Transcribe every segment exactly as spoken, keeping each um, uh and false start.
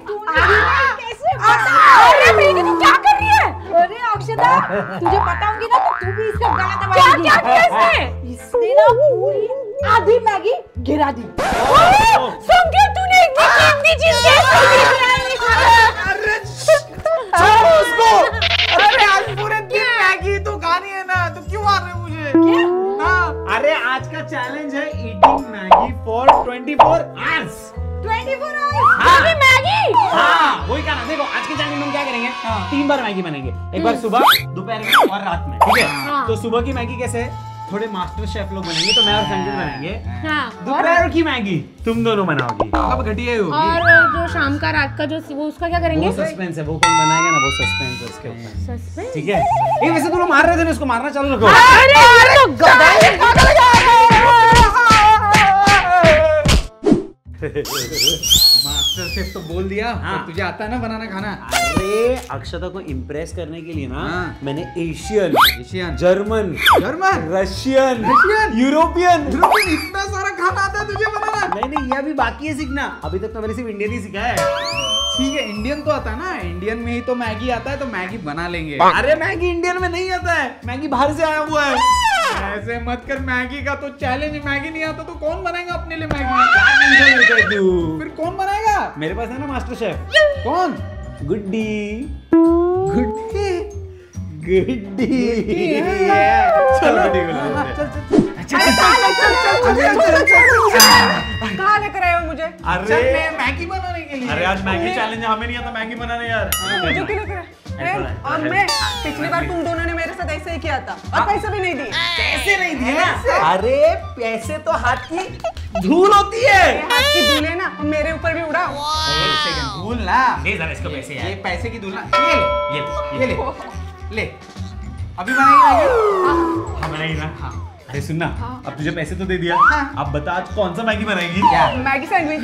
कैसे अरे मैगी तू क्या कर रही है? अरे अक्षता तुझे बताऊंगी ना तो तू भी इसका गला दबाएगी। क्या क्या किया इसने? इसने ना पूरी आधी मैगी गिरा दी। संकेत तूने एक कीमती चीज कैसे गिराई? अरे छोड़ो उसको। अरे आज पूरे दिन मैगी तो खानी है ना, तो क्यों मार रहे हो मुझे? क्या? हाँ अरे आज का चैलेंज है eating Maggi for twenty four hours. Twenty four hours हाँ। मैगी हाँ वही कहा ना। देखो आज के चैलेंज में हम क्या करेंगे, हाँ। तीन बार मैगी बनेंगे, एक बार सुबह, दोपहर में और रात में, ठीक है? हाँ। तो सुबह की मैगी कैसे है, थोड़े मास्टर शेफ लोग बनेंगे, तो मैं और संकेत बनेंगे। हाँ। दोपहर की मैगी तुम दोनों बनाओगी। अब घटिया होगी। और जो शाम का रात का जो वो उसका क्या करेंगे? वो सस्पेंस है, वो कौन बनाएगा ना, वो सस्पेंस है उसके ऊपर। सस्पेंस ठीक है। ये वैसे तुम लोग मार रहे थे ना, उसको मारना चालू रखो। अरे अरे तो गधा मास्टर शेफ तो बोल दिया। हाँ। तो तुझे आता है ना बनाना खाना? अरे अक्षता को इम्प्रेस करने के लिए ना, हाँ। मैंने Asian, Asian, German, German, Russian, Russian, European, European इतना सारा खाना आता है तुझे बनाना? नहीं नहीं, ये अभी बाकी है सीखना। अभी तक तो मैंने सिर्फ इंडियन ही सीखा है। ठीक है, इंडियन तो आता है ना, इंडियन में ही तो मैगी आता है, तो मैगी बना लेंगे। अरे मैगी इंडियन में नहीं आता है, मैगी बाहर से आया हुआ है। ऐसे मत कर, मैगी का तो चैलेंज, मैगी नहीं आता तो कौन बनाएगा अपने लिए मैगी? तू फिर कौन बनाएगा? मेरे पास है ना मास्टर शेफ। कौन? गुड्डी। गुड्डी गुड्डी चल गुड्डी कहाँ लेकर आए हो मुझे? अरे मैगी बनाने के लिए। अरे आज मैगी चैलेंज है, हमें नहीं आता मैगी बनाने यार। मुझे क्यों लेकर आए? और मैं पिछली बार तुम दोनों ने मेरे साथ ऐसे ही किया था और पैसे भी नहीं दिए। पैसे नहीं दिए? अरे पैसे तो हाथ की धूल होती है। हाथ की धूल है ना, मेरे ऊपर भी उड़ाओ। एक सेकंड, धूल ना दे जरा इसको पैसे यार। ये पैसे की धूल ना, ये ले, ये ले, ले, ले। अभी बनाएगी? हाँ बनाएगी ना। हाँ। अरे सुनना, अब तुझे पैसे तो दे दिया, अब बता आज कौन सा मैगी बनाएगी? क्या? Maggi sandwich.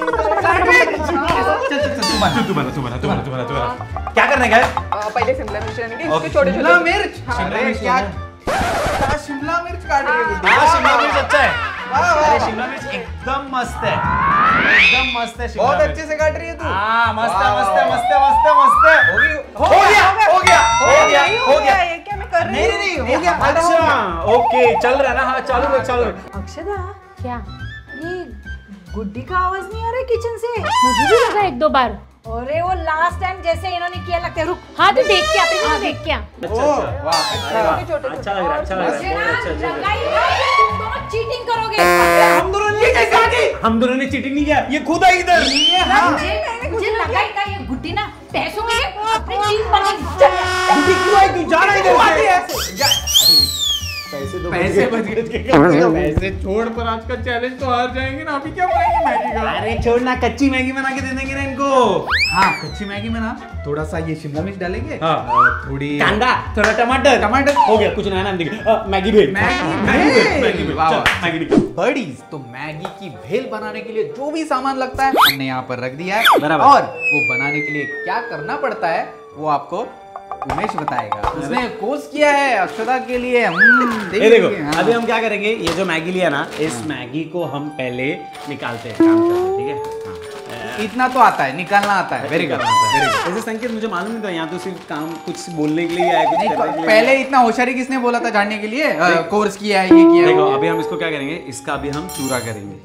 तू बना तू बना तू बना तू बना तू बना तू बना। क्या करने का है? पहले शिमला मिर्च लेंगे, इसके छोटे छोटे। शिमला मिर्च? अरे क्या शिमला मिर्च काट रही है? हाँ शिमला मिर्च अच्छा है। अरे शिमला मिर्च एकदम मस्त है, एकदम मस्त है। बहुत अच्छे से काट रही है तू। हाँ मस्त है मस्त है मस्त है मस्त है मस्त है। हो गया हो गया हो गया हो गया। ये क्या मैं कर रही हूँ? नहीं नहीं हो गया। अच्छा ओके चल रहा है ना? हाँ चालू रख चालू रख। अक्षता क्या? ये गुड्डी का आवाज नहीं आ रहा है किचन से? मुझे भी लगा एक दो बार। अरे वो लास्ट टाइम जैसे इन्होंने किया लगता है। रुक हाँ तो देख के आते हैं, देख के आ। अच्छा अच्छा वाह अच्छा छोटे अच्छा लग रहा है, अच्छा लग रहा है, बहुत अच्छा अच्छा। तुम दोनों चीटिंग करोगे। हम दोनों ने चीटिंग की? हम दोनों ने चीटिंग नहीं किया, ये खुद आई इधर। मुझे मुझे लगा ही था ये गुड्डी ना पैसों के लिए अपनी चीज बनेगी। गुड्डी क्यों आई? तू जाना इधर से। पैसे तो पैसे बच गए। पैसे छोड़, पर आज का चैलेंज तो हार जाएंगे ना। अभी क्या बनाएंगे मैगी का? अरे छोड़ना, कच्ची मैगी बना के दे देंगे ना इनको। हाँ कच्ची मैगी में ना थोड़ा सा ये शिमला मिर्च डालेंगे, हाँ थोड़ी कांदा, थोड़ा टमाटर टमाटर हो गया। कुछ नया नाम देखिए, मैगी भेल। मैगी भेल। मैगी भेल। वाह, चल, वाह। मैगी निकाल। बड़ीज तो मैगी की भेल बनाने के लिए जो भी सामान लगता है हमने यहाँ पर रख दिया है, बराबर। और वो बनाने के लिए क्या करना पड़ता है वो आपको उमेश बताएगा। उसने कोर्स किया है अक्षता के लिए। ये देखो अभी हम क्या करेंगे, ये जो मैगी लिया ना, इस मैगी को हम पहले निकालते हैं, काम करते हैं, ठीक है? इतना तो आता है, निकालना आता है। Very good very good. ऐसे संकेत मुझे मालूम नहीं था, यहाँ तो सिर्फ काम कुछ बोलने के लिए आया, कुछ करने के लिए। पहले इतना होशियारी किसने बोला था जानने के लिए? कोर्स किया है, ये किया है। देखो अभी हम इसको क्या करेंगे, इसका अभी हम चूरा करेंगे।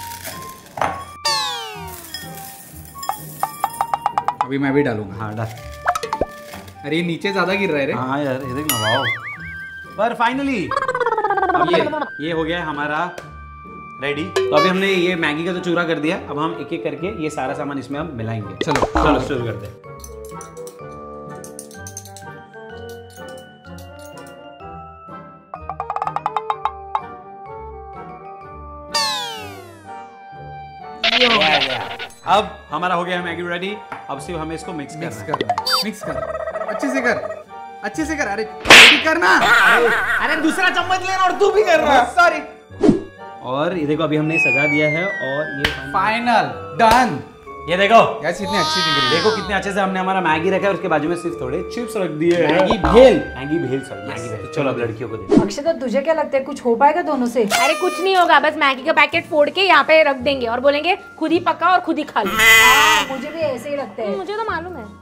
अभी मैं भी डालूंगा। हाँ डाल। अरे ये नीचे ज्यादा गिर रहा है रे। हाँ यार ये देख ना, वाओ। पर फाइनली अब ये ये हो गया हमारा रेडी। तो अभी हमने ये मैगी का तो चूरा कर दिया, अब हम एक एक करके ये सारा सामान इसमें हम मिलाएंगे। चलो चलो शुरू करते हैं। अब हमारा हो गया है मैगी रेडी। अब सिर्फ हमें इसको मिक्स मिक्स करना है। कर मिक्स कर अच्छे से कर, अच्छे से कर। अरे जल्दी करना। अरे दूसरा चम्मच लेना और तू भी कर रहा है। सॉरी। और ये देखो अभी हमने सजा दिया है और ये फाइनल डन। ये देखो यार इतनी अच्छी दिख रही है। देखो कितने अच्छे से हमने हमारा मैगी रखा है, उसके बाजू में सिर्फ थोड़े चिप्स रख दिए हैं। मैगी भेल। मैगी भेल सर, मैगी भेल। चलो अब लड़कियों को देखो। अक्षता तुझे क्या लगता है कुछ हो पाएगा दोनों से? अरे कुछ नहीं होगा, बस मैगी का पैकेट फोड़ के यहाँ पे रख देंगे और बोलेंगे खुद ही पका और खुद ही खा लो। हाँ, मुझे भी ऐसे ही लगता है। मुझे तो मालूम है।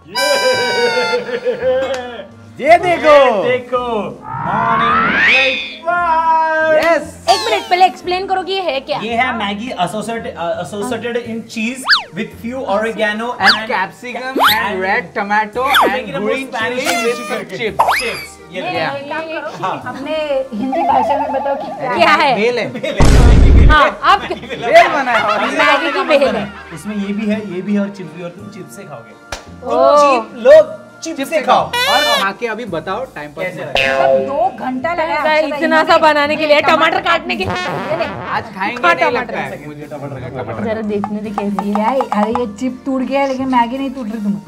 ये देखो देखो मॉर्निंग ब्रेकफास्ट। यस एक मिनट पहले एक्सप्लेन करो कि ये है क्या। ये है Maggi associated in cheese with few oregano and capsicum and red tomato and green chilli with some chips. Chips ये ये देखो। एक काम करो, हमने हिंदी भाषा में बताओ कि क्या क्या है? भेल है। हाँ अब भेल बना है और ये- मैगी की भेल है। इसमें ये भी है, ये भी है और चिप्स भी, और तुम चिप्स से खाओगे। ओ। चिप लोग चिप्स से खाओ। और खा के अभी बताओ टाइम पास कैसे में। लगा? मतलब दो घंटा लगा लगा इतना सा बनाने के लिए, टमाटर काटने के लिए। आज खाएंगे खा नहीं टमाटर। लगता है मुझे टमाटर का टमाटर। जरा देखने दे कैसी है। क्या है? अरे ये चिप टूट गया है लेकिन मैगी नहीं टूट रही तुम्हें।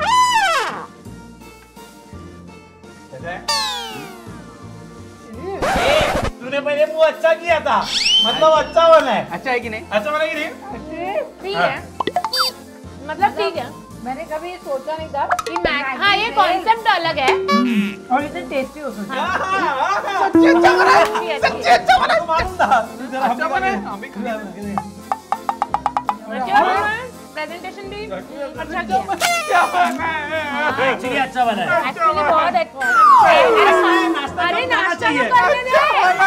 तूने पहले मुंह अच्छा किया था, मतलब अच्छा बना है। अच्छा है कि नहीं? अच्छा बना कि नहीं? ठीक है, मतलब ठीक है मैंने कभी सोचा नहीं था कि मैगी। हाँ ये कॉन्सेप्ट अलग है। और इतने टेस्टी हो सकता है। अच्छी अच्छी है। अच्छा बना, मालूम था। अच्छा बना है? हम भी खाएंगे। प्रेजेंटेशन भी अच्छा किया। एक्चुअली अच्छा बना है। एक्चुअली बहुत अच्छा। अरे नाश्ता तो करने दे।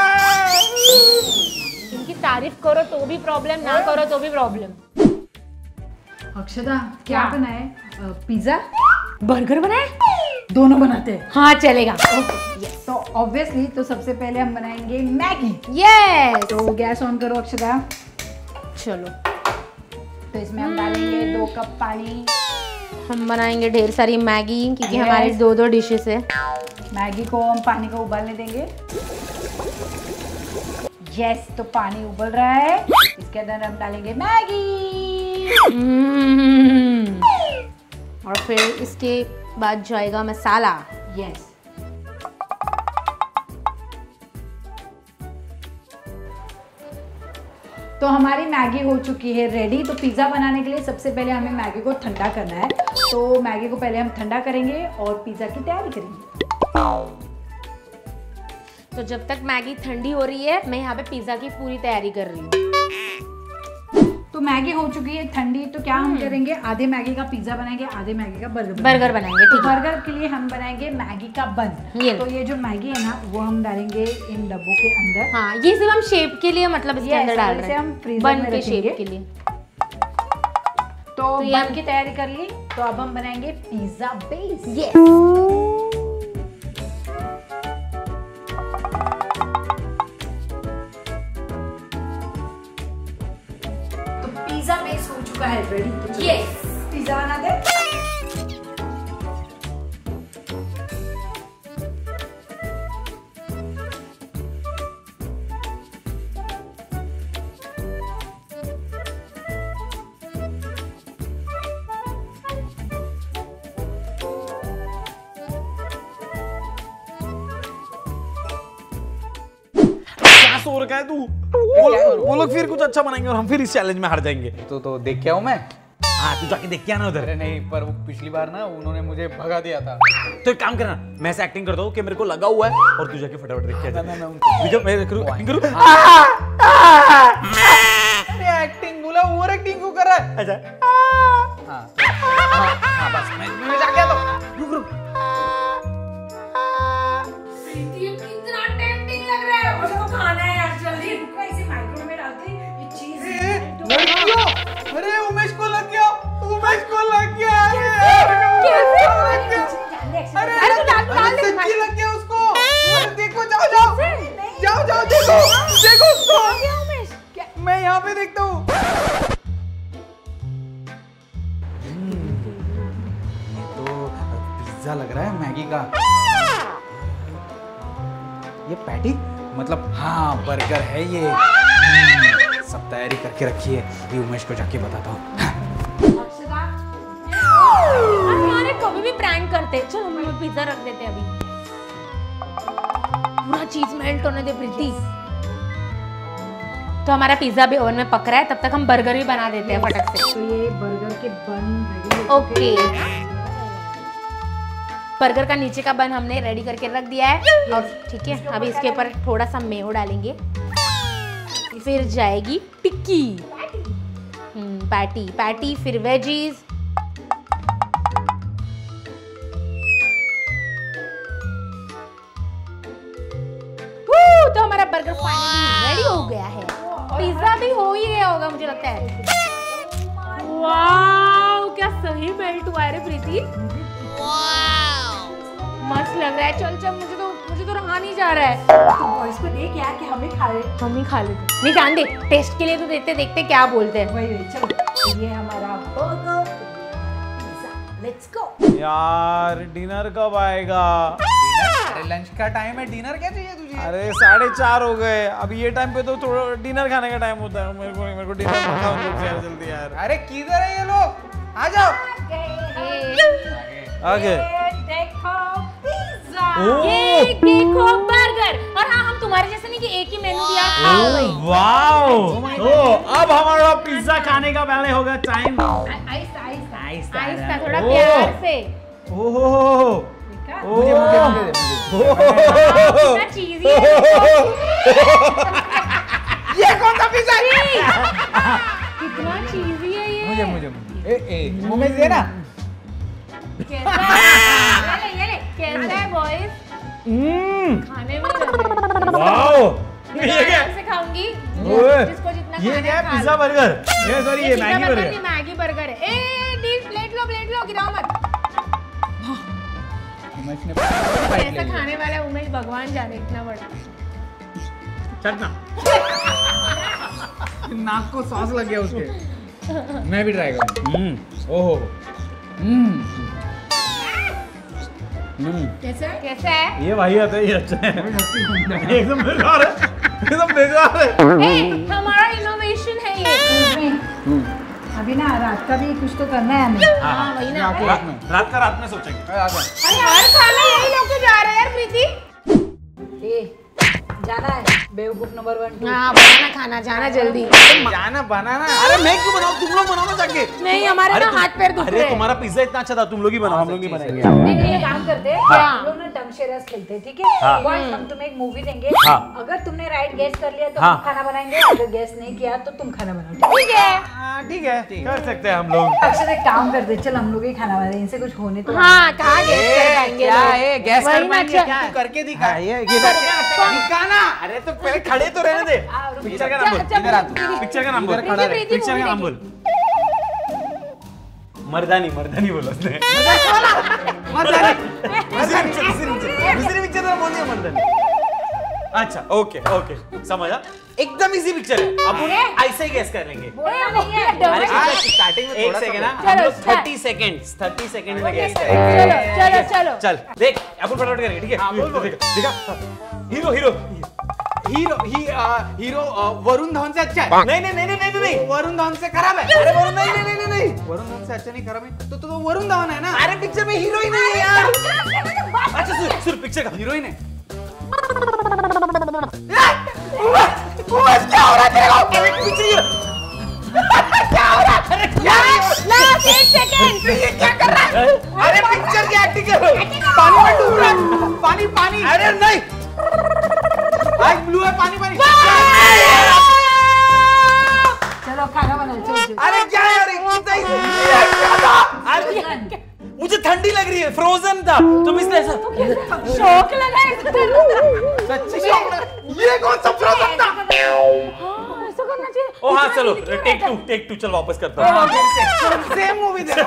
इनकी तारीफ करो तो भी प्रॉब्लम, ना करो तो भी प्रॉब्लम। अक्षता क्या बनाए? पिज्जा बर्गर बनाए? दोनों बनाते हैं। हाँ चलेगा। तो ऑब्वियसली तो सबसे पहले हम बनाएंगे मैगी। यस तो गैस ऑन करो अक्षता। चलो तो इसमें हम डालेंगे दो कप पानी। हम बनाएंगे ढेर सारी मैगी क्योंकि Yes. हमारी दो दो डिशेस है। मैगी को हम पानी को उबालने देंगे। यस तो पानी उबल रहा है, इसके अंदर हम डालेंगे मैगी। हम्म। और फिर इसके बाद जाएगा मसाला। यस तो हमारी मैगी हो चुकी है रेडी। तो पिज़्ज़ा बनाने के लिए सबसे पहले हमें मैगी को ठंडा करना है। तो मैगी को पहले हम ठंडा करेंगे और पिज़्ज़ा की तैयारी करेंगे। तो जब तक मैगी ठंडी हो रही है मैं यहाँ पे पिज्जा की पूरी तैयारी कर रही हूँ। तो मैगी हो चुकी है ठंडी, तो क्या हम करेंगे, आधे मैगी का पिज़्ज़ा बनाएंगे, आधे मैगी का बर्गर बर्गर बनाएंगे, तो ठीक है। बर्गर के लिए हम बनाएंगे मैगी का बन। ये तो ये जो मैगी है ना वो हम डालेंगे इन डब्बों के अंदर। हाँ ये सिर्फ हम शेप के लिए, मतलब इसके Yes, अंदर डाल और रहे इसे हम हैं freezer बन में के रखेंगे। शेप के लिए। तो तो ये बन हम- की तैयारी कर ली। तो अब हम बनाएंगे पिज़्ज़ा बेस। यस तो पिज़्ज़ा बेस हो चुका है रेडी। तो चलो यस पिज़्ज़ा बना दे। क्या सो रखा है तू? वो वो लोग फिर कुछ अच्छा बनाएंगे और हम फिर इस चैलेंज में हार जाएंगे। तो तो देख के आऊं मैं? हाँ तू जाके देख के आना उधर। अरे नहीं, पर वो पिछली बार ना उन्होंने मुझे भगा दिया था। तो एक काम करना, मैं ऐसे एक्टिंग करता हूँ कि मेरे को लगा हुआ है और तू जाके फटाफट देख के आ जा। मैं- मैं उनको- विजय, मैं करूँ एक्टिंग करूँ? अरे एक्टिंग बोला, ओवर एक्टिंग क्यों कर रहा है? अच्छा हाँ हाँ हाँ बस मैं मैं जाके आता हूँ। रुक रुक। कितना टेम्पटिंग लग रहा है, मुझे तो खाना है यार। जल्दी रुको, इसे माइक्रोवेव में डालते हैं ये चीज। लड़कियों, अरे उमेश को लग गया, उमेश को लग गया। अरे अरे तो डाल डाल दे। सच्ची लग गया उसको। अरे देखो, जाओ जाओ जाओ जाओ देखो देखो उसको। मैं यहाँ पे देखता हूँ। ये तो पिज्जा लग रहा है मैगी का। ये पैटी, मतलब हाँ बर्गर है ये। हम्म, सब तैयारी करके रखी है, ये उमेश को जाके बताता हूँ। हमारे कभी भी प्रैंक करते। चलो हम पिज्जा रख देते हैं अभी। पूरा चीज मेल्ट होने दे प्रीति। तो हमारा पिज्जा भी ओवन में पक रहा है, तब तक हम बर्गर भी बना देते हैं फटक से। तो ये बर्गर के बन ओके। बर्गर का नीचे का बन हमने रेडी करके रख दिया है और ठीक है, अभी इसके ऊपर थोड़ा सा मेयो डालेंगे, फिर जाएगी टिक्की, हम्म पैटी पैटी, फिर वेजीज, तो हमारा बर्गर फाइनली रेडी हो गया है। पिज्जा भी हो ही गया होगा मुझे लगता है। वाओ, क्या सही मेल्ट हुआ है रे प्रीति। मस्त लग रहा है। चल चल, मुझे तो मुझे तो रहा नहीं जा रहा है। बॉयज को देख यार कि हमें खा ले, हम ही खा लेते। नहीं जान दे, टेस्ट के लिए तो देते देखते क्या बोलते हैं। वही वही चलो, ये हमारा बर्गर पिज्जा, लेट्स गो। यार डिनर कब आएगा? अरे लंच का टाइम है, डिनर क्या चाहिए तुझे? अरे साढ़े चार हो गए, अब ये टाइम पे तो थोड़ा डिनर खाने का टाइम होता है। मेरे को मेरे को डिनर खाओ यार जल्दी यार। अरे किधर है ये लोग? आ जाओ। आगे देखो पिज्जा, ये देखो बर्गर। और हाँ, हम तुम्हारे जैसे नहीं कि एक ही मेनू दिया खाओ भाई। वाओ, तो अब हमारा पिज्जा खाने का पहले होगा टाइम। आहिस्ता आहिस्ता आहिस्ता आहिस्ता, थोड़ा प्यार से। ओहो, मुझे मुझे मुझे कितना चीज़ी है देखो। ये कौन सा पिज्जा है? कितना चीज़ी है ये। मुझे मुझे मुझे ए ए मुंह में दे ना। कैसा है? ये ले, ये ले। कैसा है बॉयज? हम्म, खाने में लग रहा है। वाओ, मैं ये क्या? आराम से खाऊंगी। ओए, जिसको जितना ये खाना क्या है? खा पिज्जा लो। बर्गर? ये सॉरी, ये मैगी बर्गर बर्गर। नहीं, मैगी बर्गर है। ए डील, प्लेट लो प्लेट लो, गिराओ मत। उमेश ने कैसा खाने वाला है उमेश, भगवान जाने इतना बड़ा। चटना। नाक को सॉस लग गया उसके। मैं भी ट्राई करूंगा। हम्म, ओहो। हम्म। हम्म, कैसा है? कैसा है? ये भाई आता है, ये अच्छा है। एकदम बेकार है, एकदम बेकार है। ए, हमारा इनोवेशन है ये। अभी ना रात का भी कुछ तो करना है हमें। हाँ वही ना। रात रात, रात का रात में सोचेंगे। आ जा। अरे हर खाना यही लोग तो जा रहे हैं यार प्रीति। ए, जाना है बेवकूफ नंबर वन टू। हाँ बनाना खाना, जाना जल्दी। जाना बनाना। अरे मैं क्यों बनाऊं? तुम लोग बनाओ ना जाके। नहीं, हमारे ना तुम- हाथ पैर दुख अरे रहे हैं। तुम्हारा पिज्जा इतना अच्छा था, तुम लोग ही बनाओ, हम लोग नहीं बनाएंगे। नहीं नहीं, एक काम करते हैं, हाँ। हम लोग ना डम शेरस खेलते हैं, ठीक है? हाँ। Boys, हम तुम्हें एक मूवी देंगे। हाँ। अगर तुमने राइट गेस कर लिया तो हाँ। हम खाना बनाएंगे, अगर गेस नहीं किया तो तुम खाना बनाओ, ठीक ठीक है। हाँ, ठीक है, कर सकते हैं हम लोग। है? अक्षर एक काम करते, चल हम लोग ही खाना बनाए, इनसे कुछ होने तो हाँ, कहाँ गैस कर पाएंगे क्या लोग? है? गैस वही कर ना, पाएंगे चल। क्या? तू करके दिखा। हाँ, ये ये दिखाना। अरे तो पहले खड़े तो रहने दे। पिक्चर का नाम बोल। चल, इधर आ तू। पिक्चर का नाम बोल। इधर खड़ा रह। प्रीति पिक्चर का नाम बोल। मर्दानी, मर्दानी बोला उसने। दूसरी पिक्चर तो बोल दिया मर्दानी। अच्छा, ओके ओके, समझा। एकदम इजी पिक्चर है, अब ऐसे ही गैस कर लेंगे। बोलना नहीं है। अरे हाँ, स्टार्टिंग में एक थोड़ा सा सेकंड ना, बोल। हम चलो, लोग start. Thirty seconds thirty second में गैस चलो करेंगे। चलो चलो। चल देख, अपन फटाफट करेंगे, ठीक है? दिखा दिखा। हीरो हीरो हीरो ही आ, हीरो आ, वरुण धवन से अच्छा है। नहीं नहीं नहीं नहीं नहीं नहीं। वरुण धवन से खराब है। अरे वरुण नहीं नहीं नहीं नहीं। वरुण धवन से अच्छा नहीं, खराब है तो तो वो वरुण धवन है ना। अरे पिक्चर में हीरो ही नहीं है यार। अच्छा सुन सुन, पिक्चर का हीरोइन है। क्या हो रहा है तेरे को? अरे पिक्चर हीरो क्या हो रहा है? अरे यार लास्ट एक सेकंड। ये क्या कर रहा है? अरे पिक्चर की एक्टिंग करो। पानी में डूब रहा है। पानी पानी। अरे नहीं, आज ब्लू है, पानी पानी। चलो खाना बनाओ, चलो चलो। अरे क्या यार, इतना ही ये क्या था? अरे मुझे ठंडी लग रही है, फ्रोजन था, तुम इसलिए ऐसा शौक लगा है इसको। सच्ची शौक लगा। ये कौन सा फ्रोजन था? हाँ, ऐसा करना चाहिए। ओ हाँ चलो, टेक टू टेक टू, चल वापस करता हूँ। सेम मूवी देखो।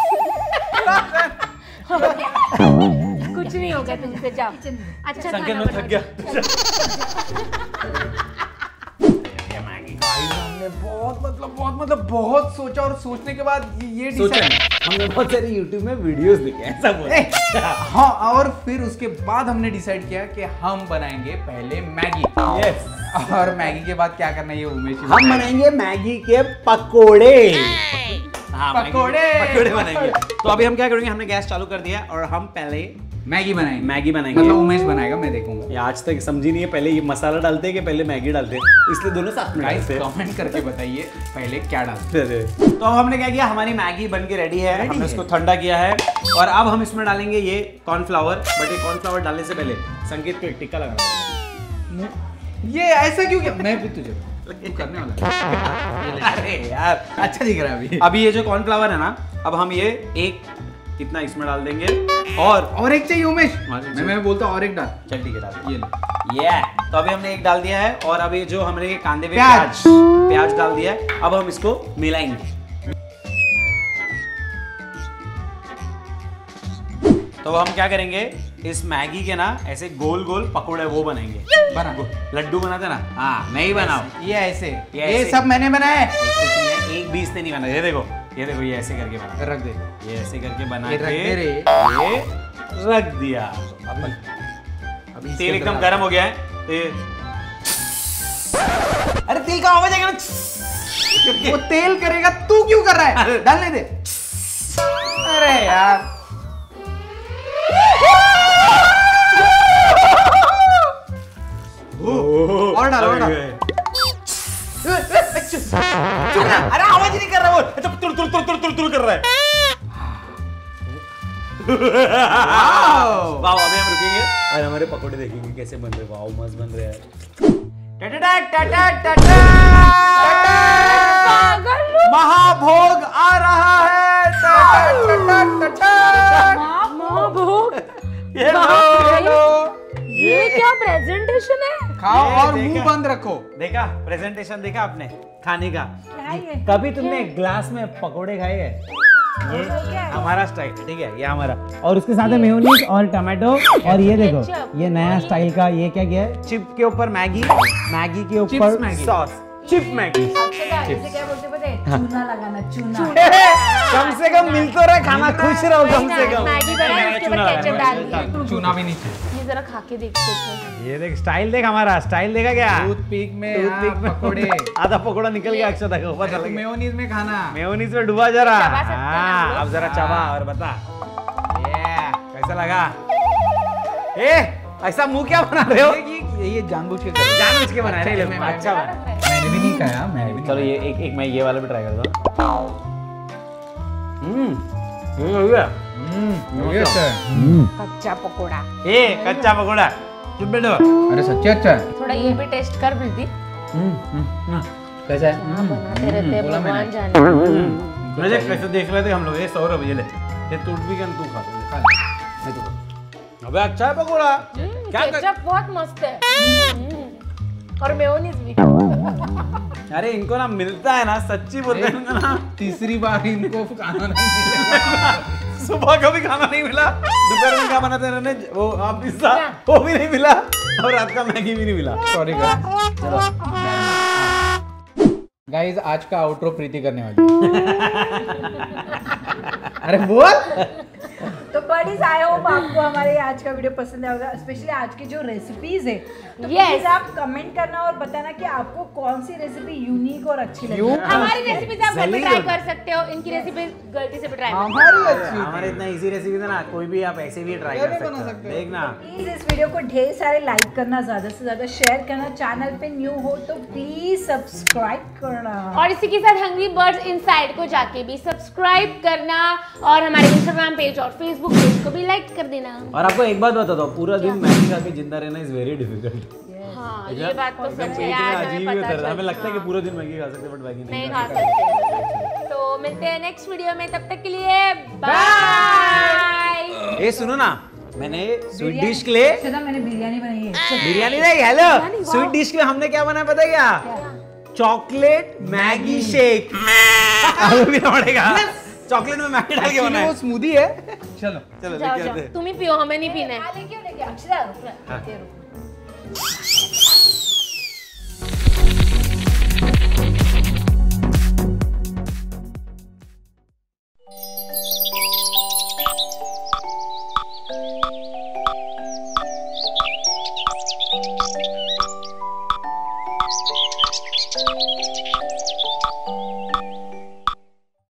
कुछ नहीं होगा तुमसे, जाओ। अच्छा संकेत खाना में थक बना गया। हमने बहुत मतलब बहुत मतलब बहुत सोचा और सोचने के बाद ये सोचा डिसाइड। हमने बहुत सारे YouTube में वीडियोस देखे, ऐसा बोल। ए, हाँ, और फिर उसके बाद हमने डिसाइड किया कि हम बनाएंगे पहले मैगी। यस, और मैगी के बाद क्या करना है ये उमेश ही हम बनाएंगे मैगी के पकोड़े। हाँ, मैगी के पकोड़े। पकोड़े बनाएंगे। तो अभी हम क्या करेंगे, हमने गैस चालू कर दिया और हम पहले मैगी बनाएंगे। मैगी बनाएंगे। मतलब उमेश बनाएगा, मैं देखूंगा। ये आज तक समझी नहीं है, पहले ये मसाला डालते हैं कि पहले मैगी डालते हैं, इसलिए दोनों साथ में गाइस डालते हैं। कमेंट करके बताइए पहले क्या डालते अरे, तो अब हमने क्या किया, हमारी मैगी बन के रेडी है, हमने इसको ठंडा किया है और अब हम इसमें डालेंगे ये कॉर्नफ्लावर। बट ये कॉर्नफ्लावर डालने से पहले संकेत को एक टिक्का लगाना हैं। ये ऐसा क्यों किया? मैं भी तुझे तू करने वाला। अरे यार अच्छा दिख रहा है अभी। अभी ये जो कॉर्नफ्लावर है ना, अब हम ये एक इतना इसमें डाल देंगे और और एक चाहिए उमेश। हाँ, मैं मैं बोलता हूँ और एक डाल। चल ठीक है डाल ये ले। ये तो अभी हमने एक डाल दिया है और अभी जो हमने ये कांदे में प्याज। प्याज प्याज डाल दिया है, अब हम इसको मिलाएंगे। तो हम क्या करेंगे, इस मैगी के ना ऐसे गोल गोल पकोड़े वो बनाएंगे, बना। लड्डू बनाते ना, हाँ मैं ही बनाऊं। ये ऐसे ये ये ऐसे। सब मैंने बनाया है। कुछ नहीं है, एक बीस से नहीं बना, ये देखो ये देखो ये ऐसे करके बना, रख दे। ये ऐसे करके बना ये के रख दे रे। ये रख दिया। अभी अभी तेल एकदम गर्म हो गया है, तेल अरे तेल का आवाज आएगा ना। वो तेल करेगा, तू क्यों कर रहा है? डालने दे। अरे यार और डाल और डाल। अरे आवाज ही नहीं कर रहा वो, अच्छा तुर तुर तुर तुर तुर तुर कर रहा है। वाह अभी हम रुकेंगे और हमारे पकोड़े देखेंगे कैसे बन रहे। वाह मस्त बन रहे हैं। टाटा टाटा टाटा महाभोग आ रहा है। टाटा टाटा महाभोग। ये बाप रे। लो। ये क्या प्रेजेंटेशन है? खाओ ये और देखा। मुंह बंद रखो। देखा प्रेजेंटेशन देखा आपने खाने का? क्या ये? कभी तुमने ग्लास में पकोड़े खाए हैं? ये हमारा स्टाइल है, ठीक है, ये हमारा। और उसके साथ है मेयोनीज और टमाटो और ये देखो केचप। ये नया स्टाइल का ये क्या किया है, चिप के ऊपर मैगी, मैगी के ऊपर Maggi. Sauce, chip Maggi. Akshata, इसे क्या बोलते पता है? चूना लगाना, चूना। कम से कम मिल तो रहा है, खाना खुश रहो कम से कम। मैगी बनाई उसके ऊपर केचप डाल दिया। चूना भी नहीं चाहिए। ये जरा खा के देखते थे। ये देख स्टाइल देख हमारा, स्टाइल देखा क्या? टूथपिक में टूथपिक हाँ, में पकोड़े। आधा पकोड़ा निकल गया अक्षता को, पता लग गया। मेयोनीज में खाना। मेयोनीज में डुबा जरा। चबा सकते हैं हम हाँ लोग। अब जरा चबा और बता ये कैसा लगा। ए ऐसा मुंह क्या बना रहे हो? ये ये जानबूझ के कर रहे हैं। जानबूझ के बना रहे अच्छा, हो, मैं- अच्छा बना। मैंने भी नहीं खाया, मैंने भी चलो ये एक एक मैं ये वाला भी ट्राई करता हूँ। हम्म ये हो गया। हम्म ये अच्छा है। कच्चा पकोड़ा। ए कच्चा पकोड़ा चुप बैठो। अरे सच्चे अच्छा है। थोड़ा ये भी टेस्ट कर मिलती। कैसा है? हाँ, बनाते रहते हैं, बोला भगवान मैंने। जाने। मुझे कैसे देख रहे थे हम लोग, ये सौरभ ये ले ये टूट भी गया तू खा ले। खा ले। मैं तो अबे अच्छा है पकोड़ा। क्या कर... केचप बहुत मस्त है। हम्म, और मेयोनीज भी। अरे इनको ना मिलता है ना, सच्ची बोलते हैं इनको ना। तीसरी बार इनको खाना नहीं मिला। सुबह का भी खाना नहीं मिला, दोपहर में क्या बनाते हैं इन्होंने, वो आप पिज्जा वो भी नहीं मिला और रात का मैगी भी नहीं मिला। Sorry guys. गाइस आज का आउटरो प्रीति करने वाली है। अरे बोल। तो बडीज, आई होप आपको हमारे आज का वीडियो पसंद आएगा, स्पेशली आज की जो रेसिपीज है। तो Yes. प्लीज आप कमेंट करना और बताना कि आपको कौन सी रेसिपी यूनिक और अच्छी लगी। क्यों? हमारी रेसिपी आप घर पे जलील ट्राई होता। कर सकते हो, इनकी रेसिपी गलती से भी ट्राई कर हमारी अच्छी हमारे इतना इजी रेसिपी था ना, कोई भी आप ऐसे भी ट्राई ये कर भी सकते बना हो। सकते हो। देखना प्लीज इस वीडियो को ढेर सारे लाइक करना, ज्यादा से ज्यादा शेयर करना, चैनल पे न्यू हो तो प्लीज सब्सक्राइब करना। और इसी के साथ हंग्री बर्ड्स इनसाइड को जाके भी सब्सक्राइब करना और हमारे इंस्टाग्राम पेज और फेसबुक पेज को भी लाइक कर देना। और आपको एक बात बताता हूँ, पूरा दिन मैगी खा के जिंदा रहना इज वेरी डिफिकल्ट। हाँ ये बात तो सच है यार, हमें अजीब ही पता होता है, हमें चल- लगता है कि हाँ, पूरा दिन मैगी खा सकते हैं बट मैगी नहीं नहीं खा खा सकते। सकते। तो मिलते हैं नेक्स्ट वीडियो में, तब तक के लिए बाय। ए सुनो ना, मैंने स्वीट डिश के लिए अक्षता, मैंने बिरयानी बनाई है। बिरयानी नहीं, हेलो स्वीट डिश के लिए हमने क्या बनाया पता है क्या? Chocolate Maggi shake. भी पड़ेगा चॉकलेट में मैगी डाल के बनाया। वो स्मूदी है। चलो चलो जाओ लेके जाओ, आते हैं। तुम ही पियो, हमें नहीं पीना है। लेके आओ, लेके आओ। अक्षता, रुक ना, रुक, रुक। Thank you.